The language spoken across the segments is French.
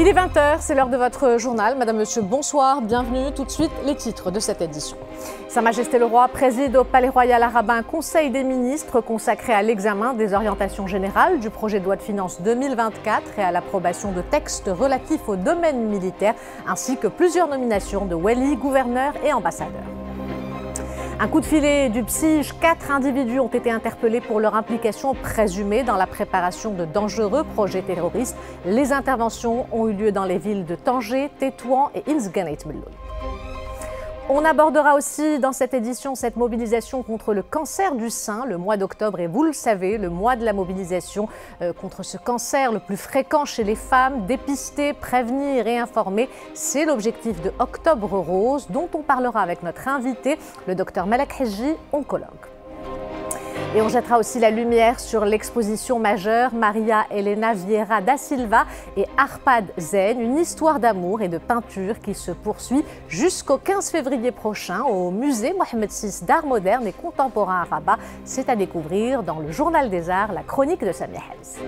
Il est 20h, c'est l'heure de votre journal. Madame, Monsieur, bonsoir, bienvenue. Tout de suite, les titres de cette édition. Sa Majesté le Roi préside au Palais Royal Arabe un Conseil des ministres consacré à l'examen des orientations générales du projet de loi de finances 2024 et à l'approbation de textes relatifs au domaine militaire, ainsi que plusieurs nominations de wali, gouverneurs et ambassadeurs. Un coup de filet du PSIJ, 4 individus ont été interpellés pour leur implication présumée dans la préparation de dangereux projets terroristes. Les interventions ont eu lieu dans les villes de Tanger, Tétouan et Inzganit Melloul. On abordera aussi dans cette édition cette mobilisation contre le cancer du sein. Le mois d'octobre est, vous le savez, le mois de la mobilisation contre ce cancer le plus fréquent chez les femmes. Dépister, prévenir et informer, c'est l'objectif de Octobre Rose, dont on parlera avec notre invité, le docteur Malak Hedji, oncologue. Et on jettera aussi la lumière sur l'exposition majeure Maria Helena Vieira da Silva et Arpad Zen, une histoire d'amour et de peinture qui se poursuit jusqu'au 15 février prochain au musée Mohamed VI d'art moderne et contemporain à Rabat. C'est à découvrir dans le Journal des Arts, la chronique de Samia Helz.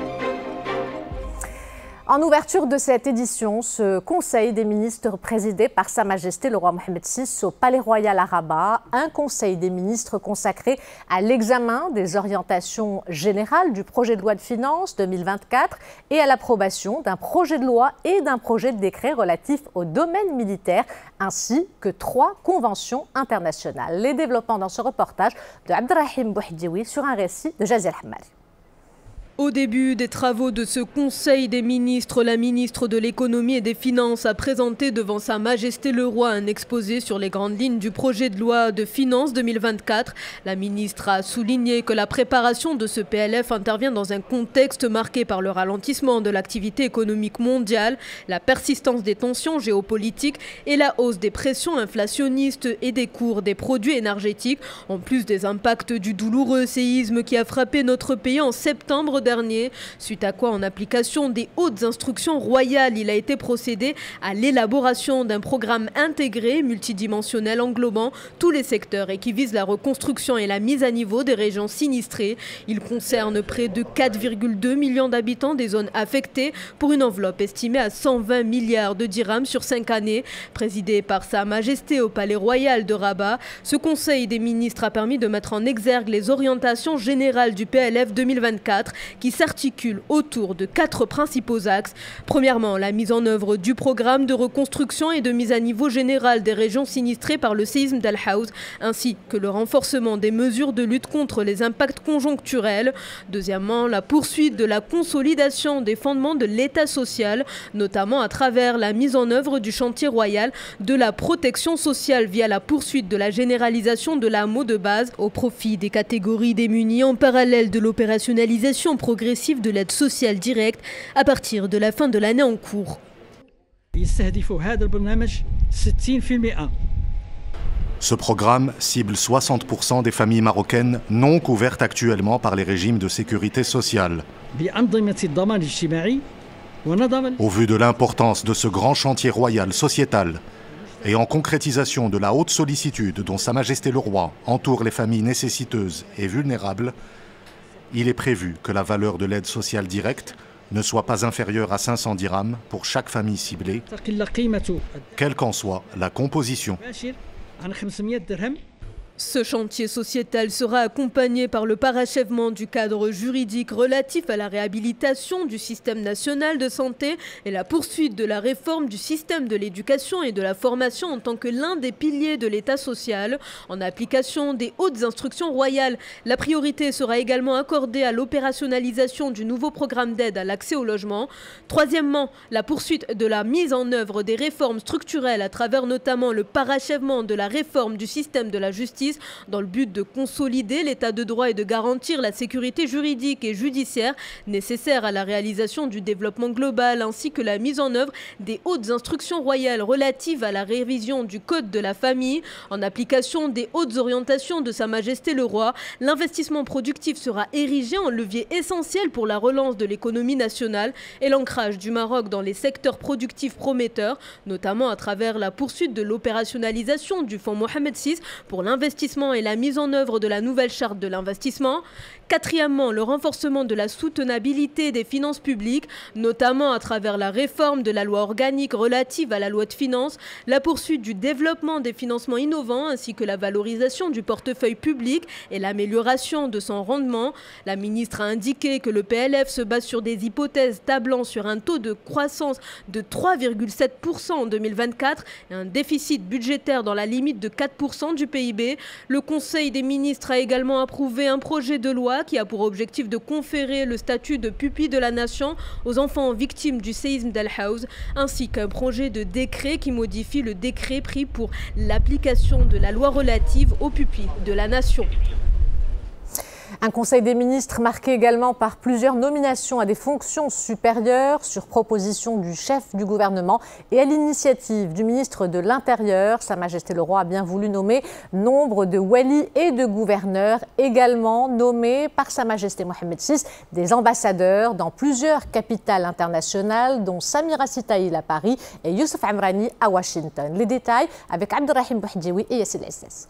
En ouverture de cette édition, ce Conseil des ministres présidé par Sa Majesté le Roi Mohamed VI au Palais Royal à Rabat, un Conseil des ministres consacré à l'examen des orientations générales du projet de loi de finances 2024 et à l'approbation d'un projet de loi et d'un projet de décret relatif au domaine militaire, ainsi que 3 conventions internationales. Les développements dans ce reportage de Abderrahim Bouhdioui sur un récit de Jazir Hamari. Au début des travaux de ce Conseil des ministres, la ministre de l'économie et des finances a présenté devant Sa Majesté le Roi un exposé sur les grandes lignes du projet de loi de finances 2024. La ministre a souligné que la préparation de ce PLF intervient dans un contexte marqué par le ralentissement de l'activité économique mondiale, la persistance des tensions géopolitiques et la hausse des pressions inflationnistes et des cours des produits énergétiques, en plus des impacts du douloureux séisme qui a frappé notre pays en septembre dernier, suite à quoi, en application des hautes instructions royales, il a été procédé à l'élaboration d'un programme intégré, multidimensionnel, englobant tous les secteurs et qui vise la reconstruction et la mise à niveau des régions sinistrées. Il concerne près de 4,2 millions d'habitants des zones affectées pour une enveloppe estimée à 120 milliards de dirhams sur 5 années. Présidé par Sa Majesté au Palais Royal de Rabat, ce Conseil des ministres a permis de mettre en exergue les orientations générales du PLF 2024 qui s'articule autour de 4 principaux axes. Premièrement, la mise en œuvre du programme de reconstruction et de mise à niveau générale des régions sinistrées par le séisme d'Al Haouz, ainsi que le renforcement des mesures de lutte contre les impacts conjoncturels. Deuxièmement, la poursuite de la consolidation des fondements de l'État social, notamment à travers la mise en œuvre du chantier royal de la protection sociale via la poursuite de la généralisation de l'AMO de base au profit des catégories démunies en parallèle de l'opérationnalisation progressive de l'aide sociale directe à partir de la fin de l'année en cours. Ce programme cible 60% des familles marocaines non couvertes actuellement par les régimes de sécurité sociale. Au vu de l'importance de ce grand chantier royal sociétal et en concrétisation de la haute sollicitude dont Sa Majesté le Roi entoure les familles nécessiteuses et vulnérables, il est prévu que la valeur de l'aide sociale directe ne soit pas inférieure à 500 dirhams pour chaque famille ciblée, quelle qu'en soit la composition. Ce chantier sociétal sera accompagné par le parachèvement du cadre juridique relatif à la réhabilitation du système national de santé et la poursuite de la réforme du système de l'éducation et de la formation en tant que l'un des piliers de l'État social. En application des hautes instructions royales, la priorité sera également accordée à l'opérationnalisation du nouveau programme d'aide à l'accès au logement. Troisièmement, la poursuite de la mise en œuvre des réformes structurelles à travers notamment le parachèvement de la réforme du système de la justice dans le but de consolider l'état de droit et de garantir la sécurité juridique et judiciaire nécessaire à la réalisation du développement global, ainsi que la mise en œuvre des hautes instructions royales relatives à la révision du Code de la famille. En application des hautes orientations de Sa Majesté le Roi, l'investissement productif sera érigé en levier essentiel pour la relance de l'économie nationale et l'ancrage du Maroc dans les secteurs productifs prometteurs, notamment à travers la poursuite de l'opérationnalisation du Fonds Mohamed VI pour l'investissement d'investissement et la mise en œuvre de la nouvelle charte de l'investissement. Quatrièmement, le renforcement de la soutenabilité des finances publiques, notamment à travers la réforme de la loi organique relative à la loi de finances, la poursuite du développement des financements innovants ainsi que la valorisation du portefeuille public et l'amélioration de son rendement. La ministre a indiqué que le PLF se base sur des hypothèses tablant sur un taux de croissance de 3,7% en 2024 et un déficit budgétaire dans la limite de 4% du PIB. Le Conseil des ministres a également approuvé un projet de loi qui a pour objectif de conférer le statut de pupille de la nation aux enfants victimes du séisme d'Al Hawz, ainsi qu'un projet de décret qui modifie le décret pris pour l'application de la loi relative aux pupilles de la nation. Un conseil des ministres marqué également par plusieurs nominations à des fonctions supérieures sur proposition du chef du gouvernement et à l'initiative du ministre de l'Intérieur. Sa Majesté le Roi a bien voulu nommer nombre de walis et de gouverneurs également nommés par Sa Majesté Mohamed VI, des ambassadeurs dans plusieurs capitales internationales dont Samira Sitaïl à Paris et Youssef Amrani à Washington. Les détails avec Abdelrahim Bouhdioui et Yassine Esses.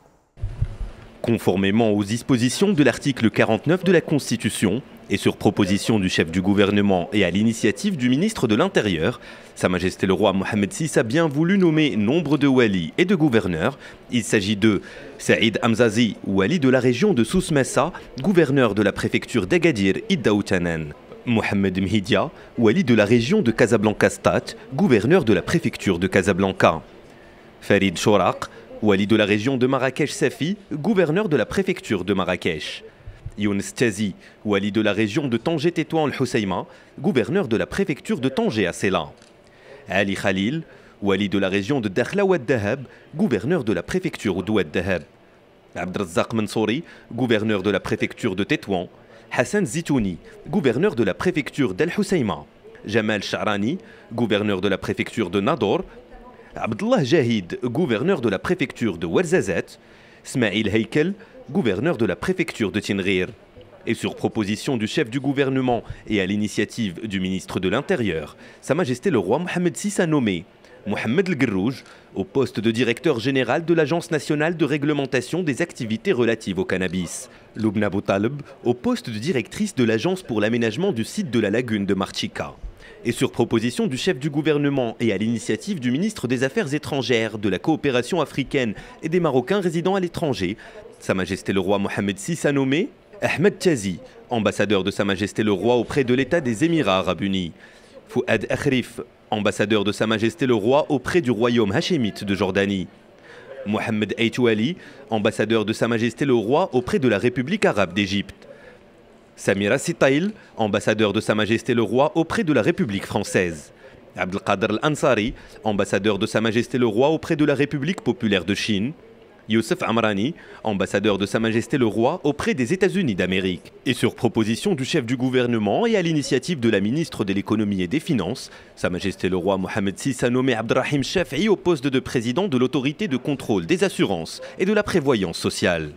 Conformément aux dispositions de l'article 49 de la Constitution et sur proposition du chef du gouvernement et à l'initiative du ministre de l'Intérieur, Sa Majesté le Roi Mohamed VI a bien voulu nommer nombre de walis et de gouverneurs. Il s'agit de Saïd Hamzazi, wali de la région de Souss Messa, gouverneur de la préfecture d'Agadir Iddaoutanen. Mohamed Mhidia, wali de la région de Casablanca-Stat, gouverneur de la préfecture de Casablanca. Farid Chouraq, wali de la région de Marrakech-Safi, gouverneur de la préfecture de Marrakech. Younes Tiazi, wali de la région de Tanger-Tétouan-el-Hoceïma, gouverneur de la préfecture de Tanger à Ceylan. Ali Khalil, wali de la région de Dakhla Ouad Dahab, gouverneur de la préfecture d'Ouad Dahab. Abdrazak Mansouri, gouverneur de la préfecture de Tétouan. Hassan Zitouni, gouverneur de la préfecture d'El-Hoceïma. Jamal Charani, gouverneur de la préfecture de Nador. Abdullah Jahid, gouverneur de la préfecture de Ouarzazate, Smaïl Heikel, gouverneur de la préfecture de Tinrir. Et sur proposition du chef du gouvernement et à l'initiative du ministre de l'Intérieur, Sa Majesté le Roi Mohamed VI a nommé Mohamed El Guerrouj au poste de directeur général de l'Agence nationale de réglementation des activités relatives au cannabis. Lubna Boutaleb au poste de directrice de l'Agence pour l'aménagement du site de la lagune de Marchika. Et sur proposition du chef du gouvernement et à l'initiative du ministre des Affaires étrangères, de la coopération africaine et des Marocains résidant à l'étranger, Sa Majesté le Roi Mohamed VI a nommé Ahmed Tiazi, ambassadeur de Sa Majesté le Roi auprès de l'État des Émirats Arabes Unis. Fouad Akhrif, ambassadeur de Sa Majesté le Roi auprès du royaume hachémite de Jordanie. Mohamed Aitouali, ambassadeur de Sa Majesté le Roi auprès de la République arabe d'Égypte. Samira Sitaïl, ambassadeur de Sa Majesté le Roi auprès de la République française. Abdelkader Al-Ansari, ambassadeur de Sa Majesté le Roi auprès de la République populaire de Chine. Youssef Amrani, ambassadeur de Sa Majesté le Roi auprès des États-Unis d'Amérique. Et sur proposition du chef du gouvernement et à l'initiative de la ministre de l'économie et des finances, Sa Majesté le Roi Mohamed VI a nommé Abdelrahim Chafi'i au poste de président de l'autorité de contrôle des assurances et de la prévoyance sociale.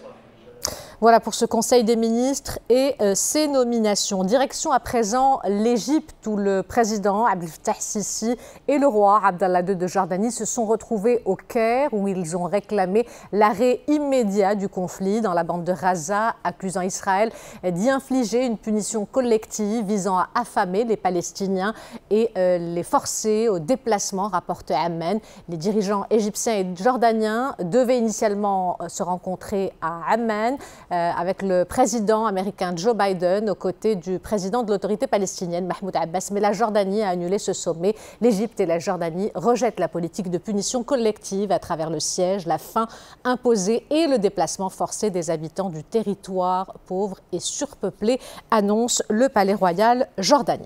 Voilà pour ce Conseil des ministres et ses nominations. Direction à présent l'Égypte où le président Abdel Fattah Sisi et le roi Abdallah II de Jordanie se sont retrouvés au Caire où ils ont réclamé l'arrêt immédiat du conflit dans la bande de Gaza, accusant Israël d'y infliger une punition collective visant à affamer les Palestiniens et les forcer au déplacement, rapporte Amman. Les dirigeants égyptiens et jordaniens devaient initialement se rencontrer à Amman avec le président américain Joe Biden aux côtés du président de l'autorité palestinienne Mahmoud Abbas. Mais la Jordanie a annulé ce sommet. L'Égypte et la Jordanie rejettent la politique de punition collective à travers le siège, la faim imposée et le déplacement forcé des habitants du territoire pauvre et surpeuplé, annonce le palais royal jordanien.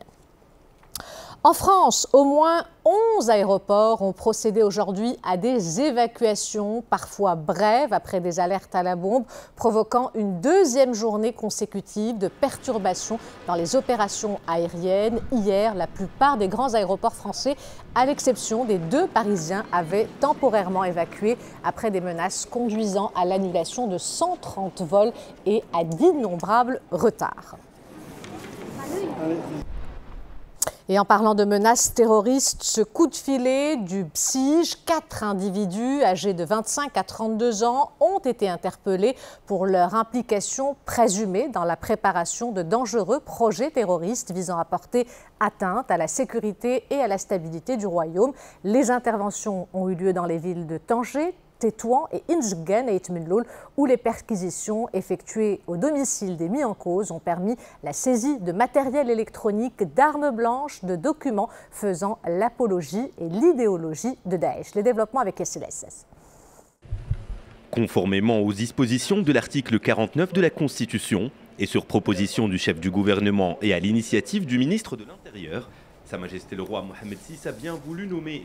En France, au moins 11 aéroports ont procédé aujourd'hui à des évacuations, parfois brèves, après des alertes à la bombe, provoquant une deuxième journée consécutive de perturbations dans les opérations aériennes. Hier, la plupart des grands aéroports français, à l'exception des 2 parisiens, avaient temporairement évacué après des menaces conduisant à l'annulation de 130 vols et à d'innombrables retards. Et en parlant de menaces terroristes, ce coup de filet du BSIJ, 4 individus âgés de 25 à 32 ans ont été interpellés pour leur implication présumée dans la préparation de dangereux projets terroristes visant à porter atteinte à la sécurité et à la stabilité du royaume. Les interventions ont eu lieu dans les villes de Tanger, Tétouan et Inzgen et Itmenloul, où les perquisitions effectuées au domicile des mis en cause ont permis la saisie de matériel électronique, d'armes blanches, de documents faisant l'apologie et l'idéologie de Daesh. Les développements avec Yassine SS. Conformément aux dispositions de l'article 49 de la Constitution et sur proposition du chef du gouvernement et à l'initiative du ministre de l'Intérieur, Sa Majesté le roi Mohammed VI a bien voulu nommer...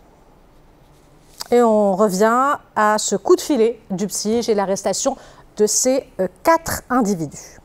Et on revient à ce coup de filet du BSIJ et l'arrestation de ces 4 individus.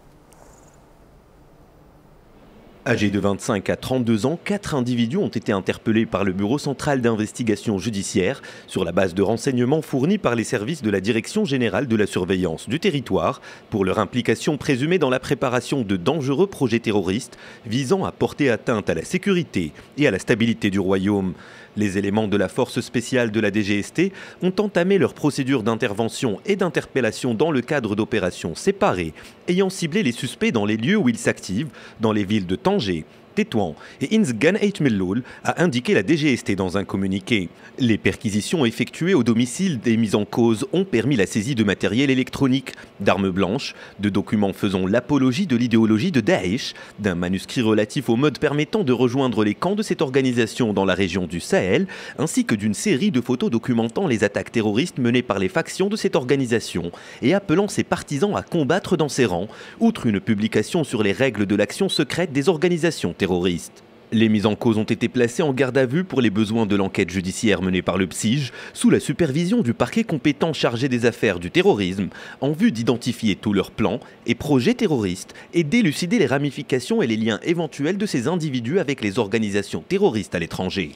Âgés de 25 à 32 ans, 4 individus ont été interpellés par le Bureau central d'investigation judiciaire sur la base de renseignements fournis par les services de la Direction générale de la surveillance du territoire pour leur implication présumée dans la préparation de dangereux projets terroristes visant à porter atteinte à la sécurité et à la stabilité du royaume. Les éléments de la force spéciale de la DGST ont entamé leur procédure d'intervention et d'interpellation dans le cadre d'opérations séparées, ayant ciblé les suspects dans les lieux où ils s'activent, dans les villes de Tanger, Tétouan et Inzgan Eitmelloul, a indiqué la DGST dans un communiqué. Les perquisitions effectuées au domicile des mis en cause ont permis la saisie de matériel électronique, d'armes blanches, de documents faisant l'apologie de l'idéologie de Daesh, d'un manuscrit relatif au mode permettant de rejoindre les camps de cette organisation dans la région du Sahel, ainsi que d'une série de photos documentant les attaques terroristes menées par les factions de cette organisation et appelant ses partisans à combattre dans ses rangs, outre une publication sur les règles de l'action secrète des organisations terroristes. Les mis en cause ont été placés en garde à vue pour les besoins de l'enquête judiciaire menée par le BSIJ, sous la supervision du parquet compétent chargé des affaires du terrorisme, en vue d'identifier tous leurs plans et projets terroristes et d'élucider les ramifications et les liens éventuels de ces individus avec les organisations terroristes à l'étranger.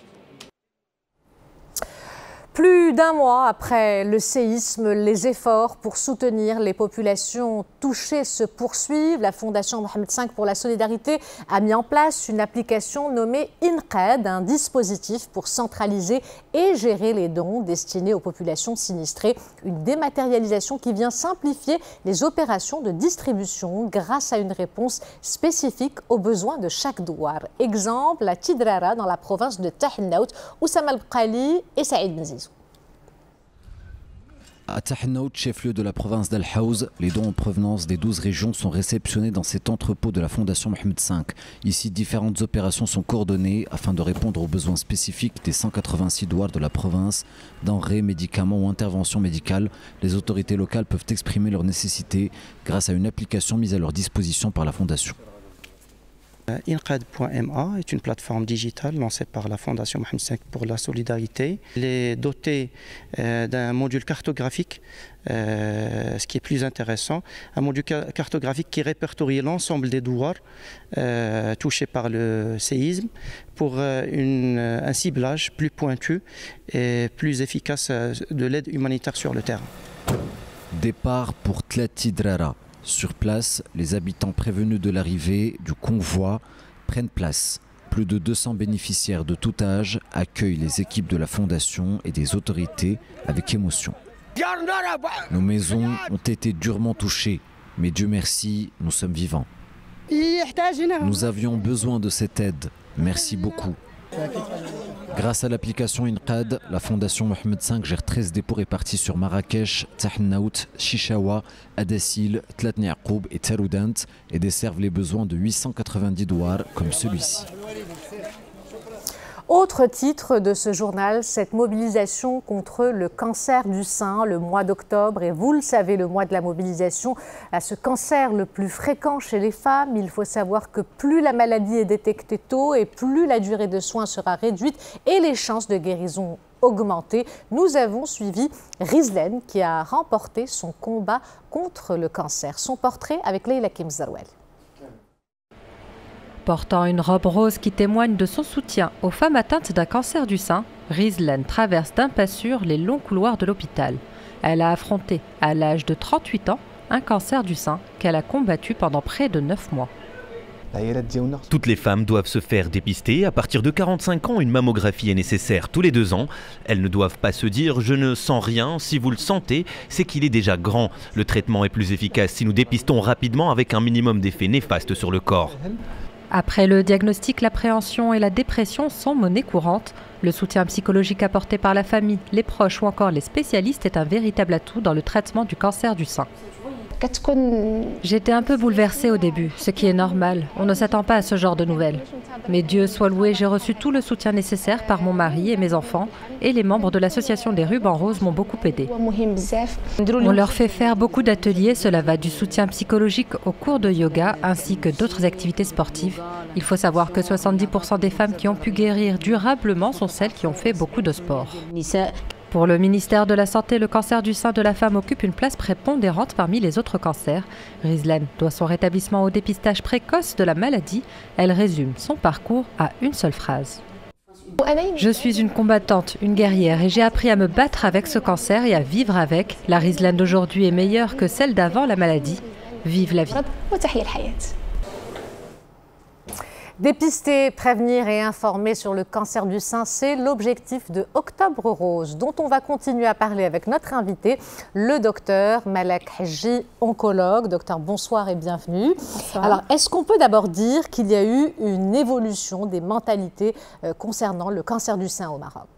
Plus d'un mois après le séisme, les efforts pour soutenir les populations touchées se poursuivent. La Fondation Mohammed V pour la solidarité a mis en place une application nommée INQAD, un dispositif pour centraliser et gérer les dons destinés aux populations sinistrées. Une dématérialisation qui vient simplifier les opérations de distribution grâce à une réponse spécifique aux besoins de chaque douar. Exemple, à Tidrara dans la province de Tahennaout, Oussama El-Bqali et Saïd Mzizou. À Tahennaout, chef-lieu de la province d'Al Hawz, les dons en provenance des 12 régions sont réceptionnés dans cet entrepôt de la Fondation Mohammed V. Ici, différentes opérations sont coordonnées afin de répondre aux besoins spécifiques des 186 douars de la province. Denrées, médicaments ou interventions médicales, les autorités locales peuvent exprimer leurs nécessités grâce à une application mise à leur disposition par la Fondation. INQAD.ma est une plateforme digitale lancée par la Fondation Mohammed V pour la solidarité. Elle est dotée d'un module cartographique, ce qui est plus intéressant, un module cartographique qui répertorie l'ensemble des douars touchés par le séisme pour un ciblage plus pointu et plus efficace de l'aide humanitaire sur le terrain. Départ pour Tlatidrara. Sur place, les habitants prévenus de l'arrivée du convoi prennent place. Plus de 200 bénéficiaires de tout âge accueillent les équipes de la Fondation et des autorités avec émotion. Nos maisons ont été durement touchées, mais Dieu merci, nous sommes vivants. Nous avions besoin de cette aide. Merci beaucoup. Grâce à l'application INQAD, la Fondation Mohammed V gère 13 dépôts répartis sur Marrakech, Tahennaout, Chichawa, Adassil, Tlatni Yaqoub et Taroudant et desservent les besoins de 890 douars comme celui-ci. Autre titre de ce journal, cette mobilisation contre le cancer du sein, le mois d'octobre, et vous le savez, le mois de la mobilisation à ce cancer le plus fréquent chez les femmes. Il faut savoir que plus la maladie est détectée tôt et plus la durée de soins sera réduite et les chances de guérison augmentées. Nous avons suivi Rizlen qui a remporté son combat contre le cancer. Son portrait avec Leila Kimzarouel. Portant une robe rose qui témoigne de son soutien aux femmes atteintes d'un cancer du sein, Rizlen traverse d'un pas sûr les longs couloirs de l'hôpital. Elle a affronté, à l'âge de 38 ans, un cancer du sein qu'elle a combattu pendant près de 9 mois. Toutes les femmes doivent se faire dépister. À partir de 45 ans, une mammographie est nécessaire tous les 2 ans. Elles ne doivent pas se dire « je ne sens rien ». Si vous le sentez, c'est qu'il est déjà grand. Le traitement est plus efficace si nous dépistons rapidement avec un minimum d'effets néfastes sur le corps. Après le diagnostic, l'appréhension et la dépression sont monnaie courante. Le soutien psychologique apporté par la famille, les proches ou encore les spécialistes est un véritable atout dans le traitement du cancer du sein. J'étais un peu bouleversée au début, ce qui est normal. On ne s'attend pas à ce genre de nouvelles. Mais Dieu soit loué, j'ai reçu tout le soutien nécessaire par mon mari et mes enfants. Et les membres de l'association des Rubans Roses m'ont beaucoup aidé. On leur fait faire beaucoup d'ateliers. Cela va du soutien psychologique aux cours de yoga ainsi que d'autres activités sportives. Il faut savoir que 70% des femmes qui ont pu guérir durablement sont celles qui ont fait beaucoup de sport. Pour le ministère de la Santé, le cancer du sein de la femme occupe une place prépondérante parmi les autres cancers. Rizlan doit son rétablissement au dépistage précoce de la maladie. Elle résume son parcours à une seule phrase. Je suis une combattante, une guerrière et j'ai appris à me battre avec ce cancer et à vivre avec. La Rizlan d'aujourd'hui est meilleure que celle d'avant la maladie. Vive la vie. Dépister, prévenir et informer sur le cancer du sein, c'est l'objectif de Octobre Rose, dont on va continuer à parler avec notre invité, le docteur Malek Hadji, oncologue. Docteur, bonsoir et bienvenue. Bonsoir. Alors, est-ce qu'on peut d'abord dire qu'il y a eu une évolution des mentalités concernant le cancer du sein au Maroc?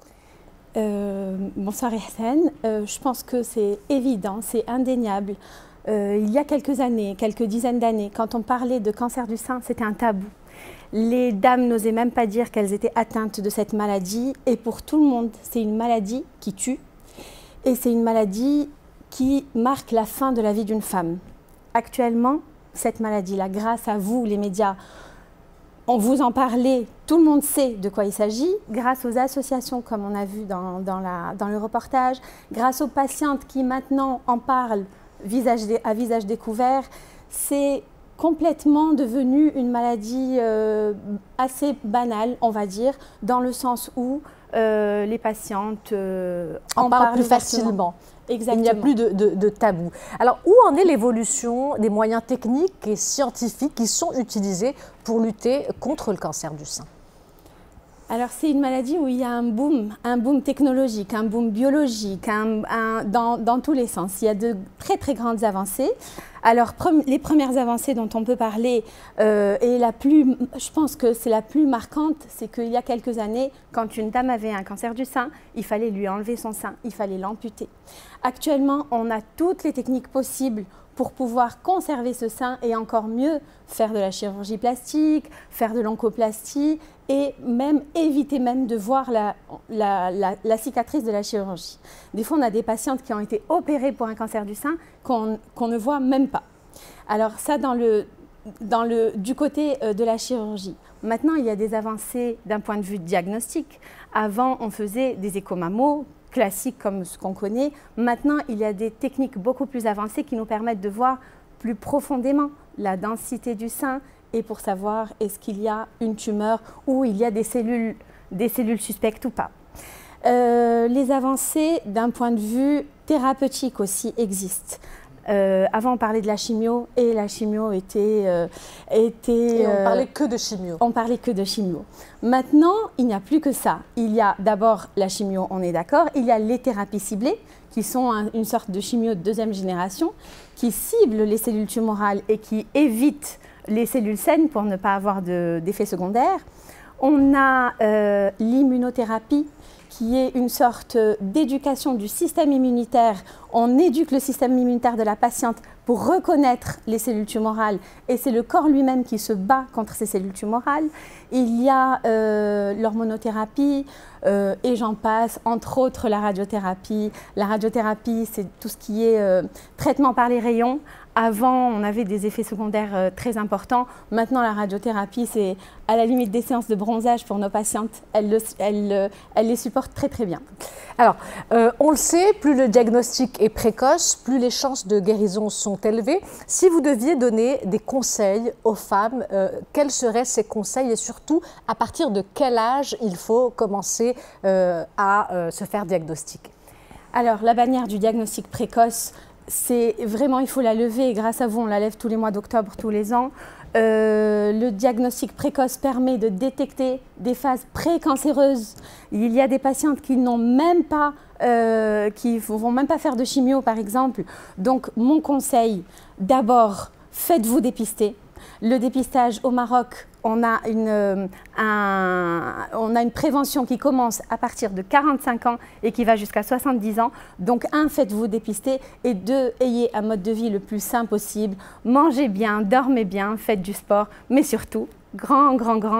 Bonsoir Ihsan. Je pense que c'est évident, c'est indéniable. Il y a quelques années, quelques dizaines d'années, quand on parlait de cancer du sein, c'était un tabou. Les dames n'osaient même pas dire qu'elles étaient atteintes de cette maladie. Et pour tout le monde, c'est une maladie qui tue. Et c'est une maladie qui marque la fin de la vie d'une femme. Actuellement, cette maladie-là, grâce à vous, les médias, on vous en parlait, tout le monde sait de quoi il s'agit. Grâce aux associations, comme on a vu dans le reportage, grâce aux patientes qui maintenant en parlent à visage découvert, c'est complètement devenu une maladie assez banale, on va dire, dans le sens où les patientes en parlent plus facilement. Exactement. Il n'y a plus de tabou. Alors, où en est l'évolution des moyens techniques et scientifiques qui sont utilisés pour lutter contre le cancer du sein? Alors, c'est une maladie où il y a un boom technologique, un boom biologique, dans tous les sens. Il y a de très, très grandes avancées. Alors, les premières avancées dont on peut parler, et je pense que c'est la plus marquante, c'est qu'il y a quelques années, quand une dame avait un cancer du sein, il fallait lui enlever son sein, il fallait l'amputer. Actuellement, on a toutes les techniques possibles pour pouvoir conserver ce sein et encore mieux faire de la chirurgie plastique, faire de l'oncoplastie et même éviter même de voir la cicatrice de la chirurgie. Des fois, on a des patientes qui ont été opérées pour un cancer du sein qu'on ne voit même pas. Alors ça, du côté de la chirurgie. Maintenant, il y a des avancées d'un point de vue diagnostic. Avant, on faisait des échomammo classiques comme ce qu'on connaît. Maintenant, il y a des techniques beaucoup plus avancées qui nous permettent de voir plus profondément la densité du sein et pour savoir est-ce qu'il y a une tumeur ou il y a des cellules suspectes ou pas. Les avancées d'un point de vue thérapeutique aussi existent. Avant, on parlait de la chimio et la chimio était... Et on parlait que de chimio. On parlait que de chimio. Maintenant, il n'y a plus que ça. Il y a d'abord la chimio, on est d'accord. Il y a les thérapies ciblées, qui sont une sorte de chimio de deuxième génération, qui ciblent les cellules tumorales et qui évitent les cellules saines pour ne pas avoir d'effets secondaires. On a l'immunothérapie, qui est une sorte d'éducation du système immunitaire. On éduque le système immunitaire de la patiente pour reconnaître les cellules tumorales et c'est le corps lui-même qui se bat contre ces cellules tumorales. Il y a l'hormonothérapie et j'en passe, entre autres la radiothérapie. La radiothérapie, c'est tout ce qui est traitement par les rayons. Avant, on avait des effets secondaires très importants. Maintenant, la radiothérapie, c'est à la limite des séances de bronzage pour nos patientes. Elles les supportent très, très bien. Alors, on le sait, plus le diagnostic est précoce, plus les chances de guérison sont élevées. Si vous deviez donner des conseils aux femmes, quels seraient ces conseils et surtout, à partir de quel âge il faut commencer à se faire diagnostiquer? Alors, la bannière du diagnostic précoce, c'est vraiment, il faut la lever et grâce à vous, on la lève tous les mois d'octobre, tous les ans. Le diagnostic précoce permet de détecter des phases précancéreuses. Il y a des patientes qui n'ont même pas, qui vont même pas faire de chimio par exemple. Donc mon conseil, d'abord, faites-vous dépister. Le dépistage au Maroc, on a une prévention qui commence à partir de 45 ans et qui va jusqu'à 70 ans. Donc, faites-vous dépister et deux, ayez un mode de vie le plus sain possible. Mangez bien, dormez bien, faites du sport, mais surtout, grand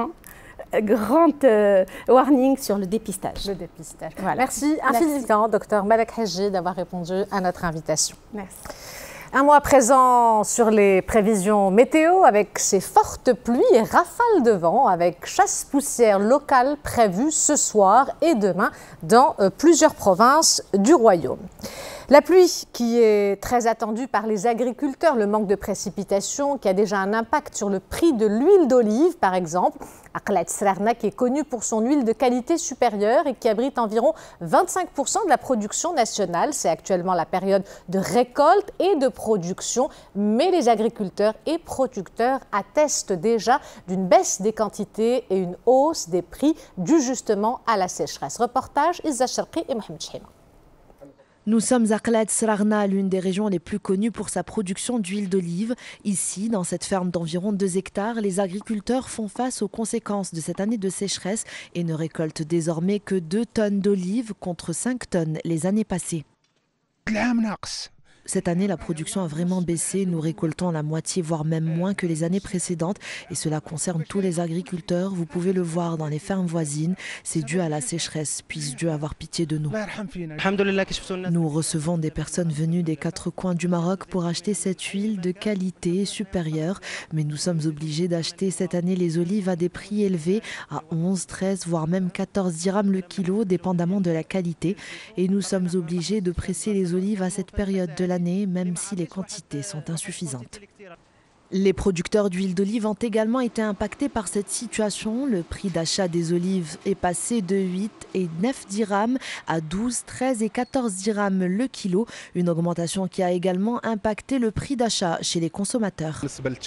warning sur le dépistage. Le dépistage. Voilà. Merci infiniment, Dr Malek Hadji, d'avoir répondu à notre invitation. Merci. Un mot à présent sur les prévisions météo avec ces fortes pluies et rafales de vent avec chasse-poussière locale prévue ce soir et demain dans plusieurs provinces du royaume. La pluie qui est très attendue par les agriculteurs, le manque de précipitations qui a déjà un impact sur le prix de l'huile d'olive par exemple. Aqlat Srarna qui est connu pour son huile de qualité supérieure et qui abrite environ 25% de la production nationale. C'est actuellement la période de récolte et de production, mais les agriculteurs et producteurs attestent déjà d'une baisse des quantités et une hausse des prix due justement à la sécheresse. Reportage Izza Sharqi et Mohamed Chehima. Nous sommes à Aqlat Srarna, l'une des régions les plus connues pour sa production d'huile d'olive. Ici, dans cette ferme d'environ 2 hectares, les agriculteurs font face aux conséquences de cette année de sécheresse et ne récoltent désormais que 2 tonnes d'olive contre 5 tonnes les années passées. Cette année, la production a vraiment baissé. Nous récoltons la moitié, voire même moins que les années précédentes. Et cela concerne tous les agriculteurs. Vous pouvez le voir dans les fermes voisines. C'est dû à la sécheresse. Puisse Dieu avoir pitié de nous. Nous recevons des personnes venues des 4 coins du Maroc pour acheter cette huile de qualité supérieure. Mais nous sommes obligés d'acheter cette année les olives à des prix élevés, à 11, 13, voire même 14 dirhams le kilo, dépendamment de la qualité. Et nous sommes obligés de presser les olives à cette période de l'année, même si les quantités sont insuffisantes. Les producteurs d'huile d'olive ont également été impactés par cette situation. Le prix d'achat des olives est passé de 8 et 9 dirhams à 12, 13 et 14 dirhams le kilo. Une augmentation qui a également impacté le prix d'achat chez les consommateurs.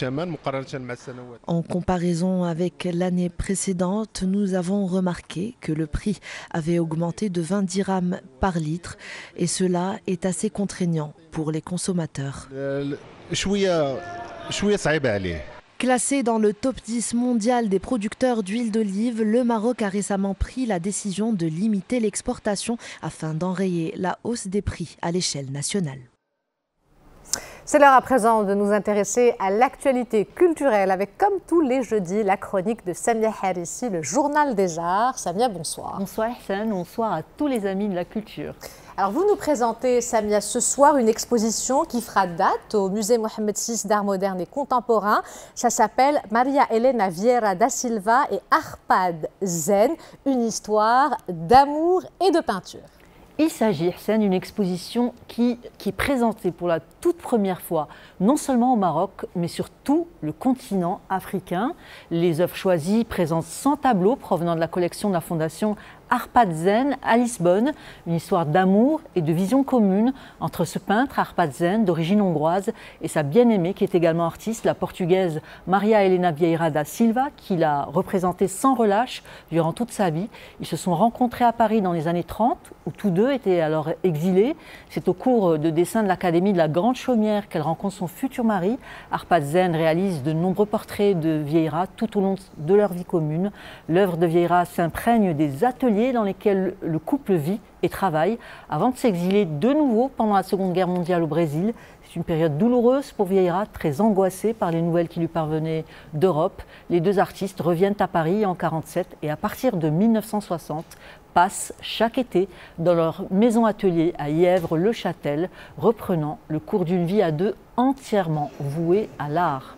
En comparaison avec l'année précédente, nous avons remarqué que le prix avait augmenté de 20 dirhams par litre et cela est assez contraignant pour les consommateurs. Classé dans le top 10 mondial des producteurs d'huile d'olive, le Maroc a récemment pris la décision de limiter l'exportation afin d'enrayer la hausse des prix à l'échelle nationale. C'est l'heure à présent de nous intéresser à l'actualité culturelle avec, comme tous les jeudis, la chronique de Samia Harissi, le journal des arts. Samia, bonsoir. Bonsoir Hassan, bonsoir à tous les amis de la culture. Alors vous nous présentez, Samia, ce soir une exposition qui fera date au musée Mohamed VI d'art moderne et contemporain. Ça s'appelle Maria Helena Vieira da Silva et Arpad Zen, une histoire d'amour et de peinture. Il s'agit, Hassan, d'une exposition qui est présentée pour la toute première fois, non seulement au Maroc, mais sur tout le continent africain. Les œuvres choisies présentent 100 tableaux provenant de la collection de la fondation Arpad Zen à Lisbonne, une histoire d'amour et de vision commune entre ce peintre Arpad Zen d'origine hongroise et sa bien-aimée qui est également artiste, la portugaise Maria Helena Vieira da Silva, qui l'a représentée sans relâche durant toute sa vie. Ils se sont rencontrés à Paris dans les années 30, où tous deux étaient alors exilés. C'est au cours de dessins de l'Académie de la Grande Chaumière qu'elle rencontre son futur mari. Arpad Zen réalise de nombreux portraits de Vieira tout au long de leur vie commune. L'œuvre de Vieira s'imprègne des ateliers dans lesquels le couple vit et travaille avant de s'exiler de nouveau pendant la Seconde Guerre mondiale au Brésil. C'est une période douloureuse pour Vieira, très angoissée par les nouvelles qui lui parvenaient d'Europe. Les deux artistes reviennent à Paris en 1947 et à partir de 1960 passent chaque été dans leur maison-atelier à Yèvres-le-Châtel, reprenant le cours d'une vie à deux entièrement vouée à l'art.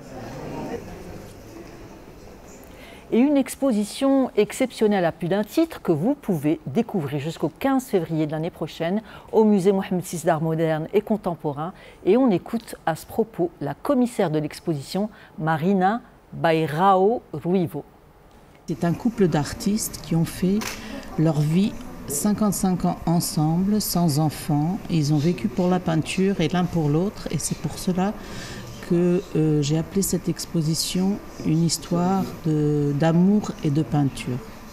Et une exposition exceptionnelle à plus d'un titre que vous pouvez découvrir jusqu'au 15 février de l'année prochaine au musée Mohamed VI d'art moderne et contemporain. Et on écoute à ce propos la commissaire de l'exposition, Marina Bairao Ruivo. C'est un couple d'artistes qui ont fait leur vie 55 ans ensemble, sans enfants. Ils ont vécu pour la peinture et l'un pour l'autre. Et c'est pour cela que j'ai appelé cette exposition une histoire d'amour et de peinture.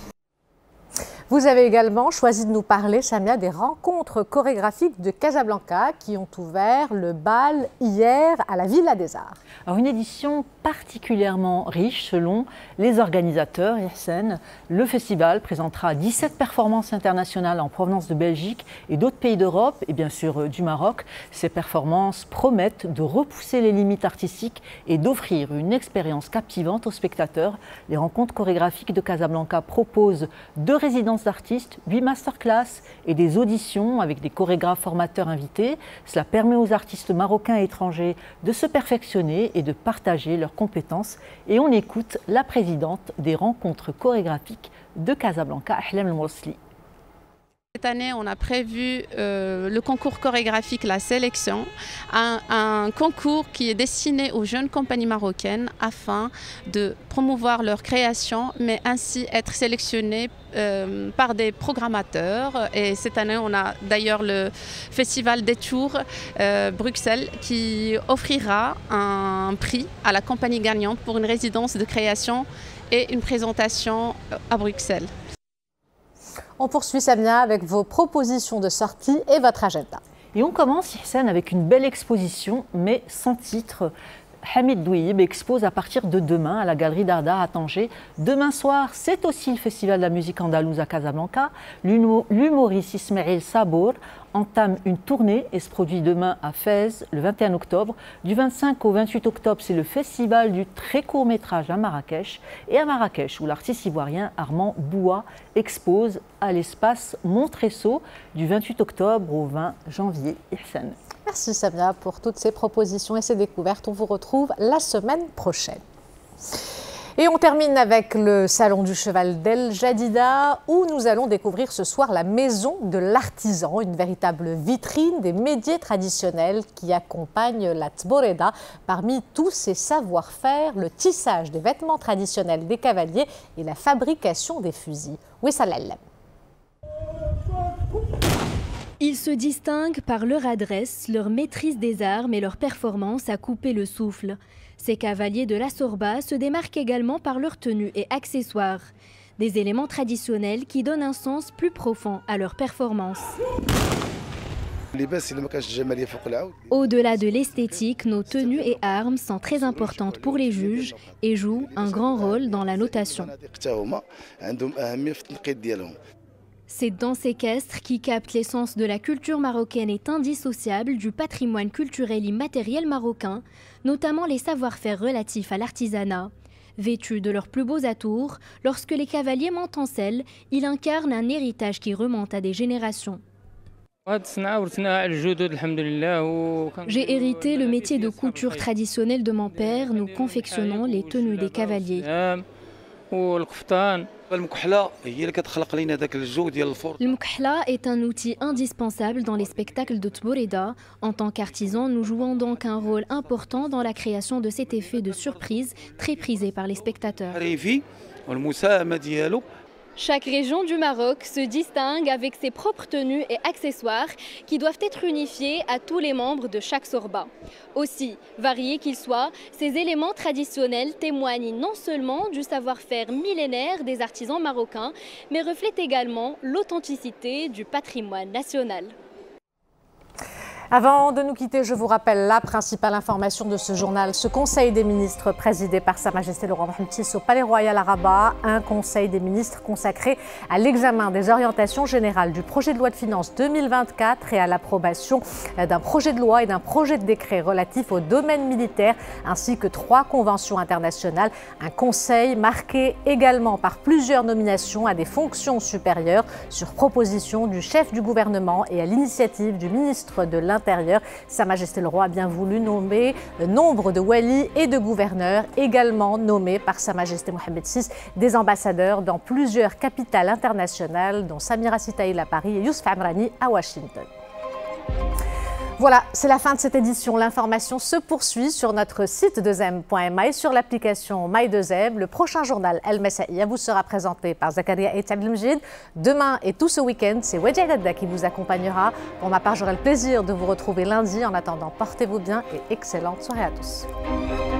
Vous avez également choisi de nous parler, Samia, des rencontres chorégraphiques de Casablanca qui ont ouvert le bal hier à la Villa des Arts. Alors une édition particulièrement riche selon les organisateurs. Ihsan, le festival présentera 17 performances internationales en provenance de Belgique et d'autres pays d'Europe et bien sûr du Maroc. Ces performances promettent de repousser les limites artistiques et d'offrir une expérience captivante aux spectateurs. Les rencontres chorégraphiques de Casablanca proposent 2 résidences d'artistes, 8 masterclass et des auditions avec des chorégraphes formateurs invités. Cela permet aux artistes marocains et étrangers de se perfectionner et de partager leurs compétences. Et on écoute la présidente des rencontres chorégraphiques de Casablanca, Ahlam El-Morsli. Cette année, on a prévu le concours chorégraphique La Sélection, un concours qui est destiné aux jeunes compagnies marocaines afin de promouvoir leur création, mais ainsi être sélectionnés par des programmateurs. Et cette année, on a d'ailleurs le Festival des Tours Bruxelles qui offrira un prix à la compagnie gagnante pour une résidence de création et une présentation à Bruxelles. On poursuit, Samia, avec vos propositions de sortie et votre agenda. Et on commence, Ihsan, avec une belle exposition, mais sans titre. Hamid Douib expose à partir de demain à la Galerie d'Ardar à Tanger. Demain soir, c'est aussi le Festival de la musique andalouse à Casablanca. L'humoriste Ismaël Sabour entame une tournée et se produit demain à Fès le 21 octobre. Du 25 au 28 octobre, c'est le Festival du très court métrage à Marrakech. Et à Marrakech, où l'artiste ivoirien Armand Boua expose à l'espace Montresseau du 28 octobre au 20 janvier. Ihsan. Merci Samia pour toutes ces propositions et ces découvertes. On vous retrouve la semaine prochaine. Et on termine avec le Salon du Cheval d'El Jadida où nous allons découvrir ce soir la Maison de l'Artisan, une véritable vitrine des métiers traditionnels qui accompagne la Tboreda. Parmi tous ces savoir-faire, le tissage des vêtements traditionnels des cavaliers et la fabrication des fusils. Wissal El. Ils se distinguent par leur adresse, leur maîtrise des armes et leur performance à couper le souffle. Ces cavaliers de la Sorba se démarquent également par leur tenue et accessoires, des éléments traditionnels qui donnent un sens plus profond à leur performance. Au-delà de l'esthétique, nos tenues et armes sont très importantes pour les juges et jouent un grand rôle dans la notation. Cette danse équestre qui capte l'essence de la culture marocaine est indissociable du patrimoine culturel immatériel marocain, notamment les savoir-faire relatifs à l'artisanat. Vêtus de leurs plus beaux atours, lorsque les cavaliers montent en selle, ils incarnent un héritage qui remonte à des générations. J'ai hérité le métier de couture traditionnel de mon père. Nous confectionnons les tenues des cavaliers. Le moukhla est un outil indispensable dans les spectacles de Tboreda. En tant qu'artisans, nous jouons donc un rôle important dans la création de cet effet de surprise très prisé par les spectateurs. Chaque région du Maroc se distingue avec ses propres tenues et accessoires qui doivent être unifiés à tous les membres de chaque sorba. Aussi, variés qu'ils soient, ces éléments traditionnels témoignent non seulement du savoir-faire millénaire des artisans marocains, mais reflètent également l'authenticité du patrimoine national. Avant de nous quitter, je vous rappelle la principale information de ce journal. Ce Conseil des ministres présidé par Sa Majesté le roi Mohammed VI au Palais Royal à Rabat, un Conseil des ministres consacré à l'examen des orientations générales du projet de loi de finances 2024 et à l'approbation d'un projet de loi et d'un projet de décret relatif au domaine militaire, ainsi que 3 conventions internationales. Un Conseil marqué également par plusieurs nominations à des fonctions supérieures sur proposition du chef du gouvernement et à l'initiative du ministre de l'Intérieur. Sa Majesté le Roi a bien voulu nommer nombre de walis et de gouverneurs, également nommés par Sa Majesté Mohammed VI, des ambassadeurs dans plusieurs capitales internationales, dont Samira Sitaïl à Paris et Yousef Amrani à Washington. Voilà, c'est la fin de cette édition. L'information se poursuit sur notre site 2m.my, sur l'application My2M. Le prochain journal El Messaïa vous sera présenté par Zakaria et Abdelmjid. Demain et tout ce week-end, c'est Wedja Gadda qui vous accompagnera. Pour ma part, j'aurai le plaisir de vous retrouver lundi. En attendant, portez-vous bien et excellente soirée à tous.